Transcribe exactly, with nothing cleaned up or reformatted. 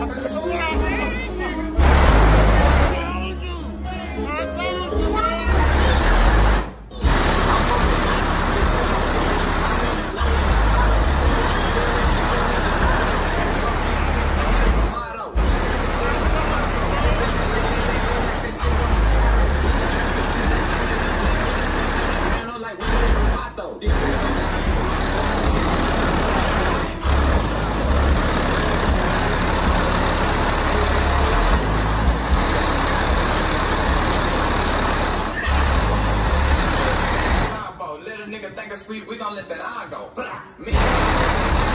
Nigga think it's sweet, we gon' let that eye go. Me